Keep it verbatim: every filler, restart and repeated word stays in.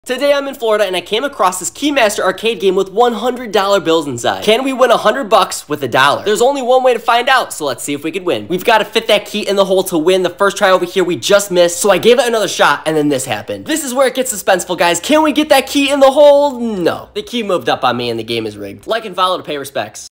Today I'm in Florida and I came across this Keymaster arcade game with one hundred dollar bills inside. Can we win one hundred bucks with a dollar? There's only one way to find out, so let's see if we could win. We've got to fit that key in the hole to win. The first try over here we just missed, so I gave it another shot and then this happened. This is where it gets suspenseful, guys. Can we get that key in the hole? No. The key moved up on me and the game is rigged. Like and follow to pay respects.